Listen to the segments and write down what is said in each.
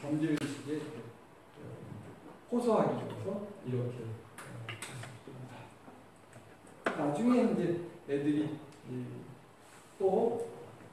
잠재의식에 호소하기 위해서 이렇게 했습니다. 나중에 이제 애들이 또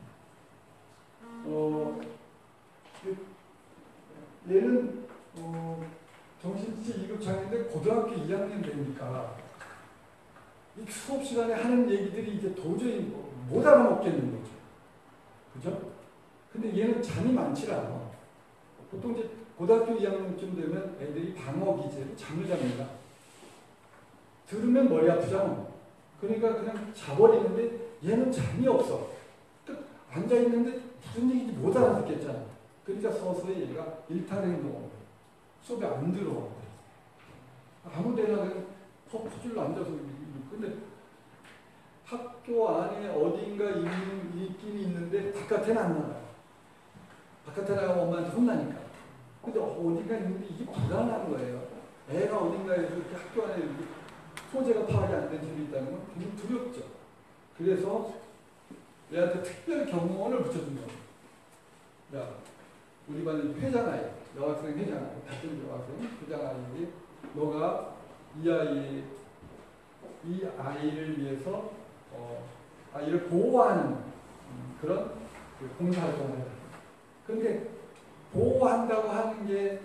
얘는 정신치 2급 장애인데 고등학교 2학년 되니까 이 수업 시간에 하는 얘기들이 이제 도저히 못 알아먹겠는 거죠. 그죠? 근데 얘는 잠이 많지 않아. 보통 이제 고등학교 2학년쯤 되면 애들이 방어 기제로 잠을 잡니다. 들으면 머리 아프잖아. 그러니까 그냥 자버리는데 얘는 잠이 없어. 앉아있는데 무슨 얘기인지 못 알아듣겠잖아. 그러니까 서서히 얘가 일탈행동을 수업에 안 들어와. 아무 데나 그냥 퍼즐로 앉아서. 근데 학교 안에 어딘가 있긴 있는데 바깥에는 안 나가요. 바깥에 나가면 엄마한테 혼나니까. 근데 어딘가 있는데 이게 불안한 거예요. 애가 어딘가에서 이렇게 학교 안에 이렇게 소재가 파악이 안 된 집이 있다는 건 되게 두렵죠. 그래서 얘한테 특별 경호원을 붙여준 거예요. 야, 우리 반의 회장 아이, 여학생 회장 아이, 같은 여학생 회장 아이인데 너가 이 아이를 위해서 아이를 보호하는 그런 봉사활동을 해요. 그런데 보호한다고 하는 게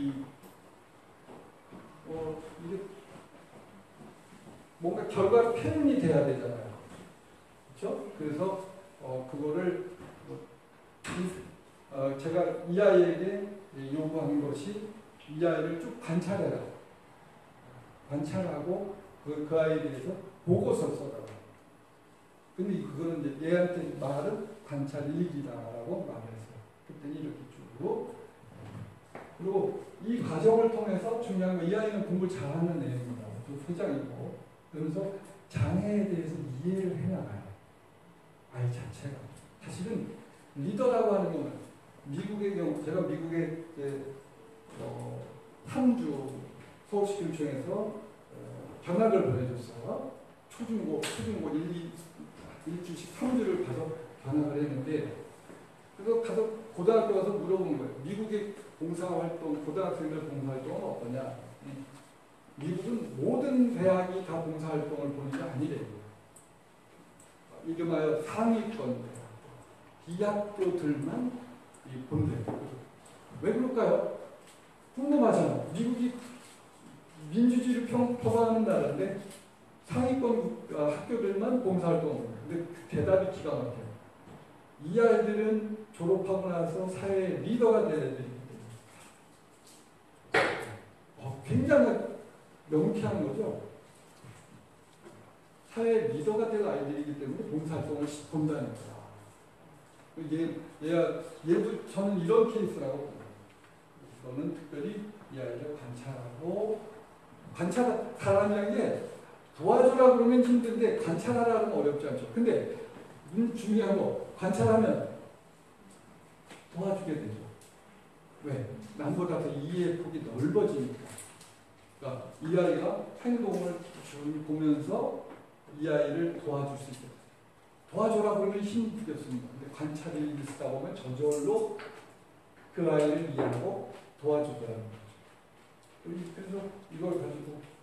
이게 뭔가 결과로 표현이 돼야 되잖아요. 그렇죠? 그래서 그거를 제가 이 아이에게 요구하는 것이 이 아이를 쭉 관찰해라. 관찰하고 그 아이에 대해서 보고서를 써라. 근데 그거는 이제 얘한테 말은 관찰 일기다라고 말을 했어요. 그때 이렇게 쭉. 그리고 이 과정을 통해서 중요한 건 이 아이는 공부를 잘하는 애입니다. 또 소장이고. 그러면서 장애에 대해서 이해를 해나가요. 아이 자체가. 사실은 리더라고 하는 거는 미국의 경우, 제가 미국의 3주 서울시교육청에서 견학을 보내줬어요. 초중고 1주씩 3주를 가서 견학을 했는데, 그래서 가서 고등학교 가서 물어본 거예요. 미국의 봉사활동, 고등학생들 봉사활동은 어떠냐? 미국은 모든 대학이 다 봉사활동을 보는 게 아니래요. 이름하여 상위권 대학들만 본대요. 왜 그럴까요? 궁금하잖아. 미국이 민주주의를 표방하는 나라인데 상위권 학교들만 봉사활동을 해요. 근데 그 대답이 기가 막혀요. 이 아이들은 졸업하고 나서 사회의 리더가 되어야 되기 때문에 굉장히 명쾌한 거죠. 사회의 리더가 될 아이들이기 때문에 봉사활동을 본다는 거야. 얘도 저는 이런 케이스라고 봅니다. 저는 특별히 이 아이를 관찰하고 사람이란 게 도와주라 그러면 힘든데 관찰하라 하면 어렵지 않죠. 근데 중요한 거 관찰하면 도와주게 되죠. 왜? 남보다 더 이해의 폭이 넓어지니까. 그러니까 이 아이가 행동을 쭉 보면서 이 아이를 도와줄 수 있어요. 도와줘라 그러면 힘이 들겠습니다. 근데 관찰이 있다 보면 저절로 그 아이를 이해하고 도와주더라는 거죠. 그래서 이걸 가지고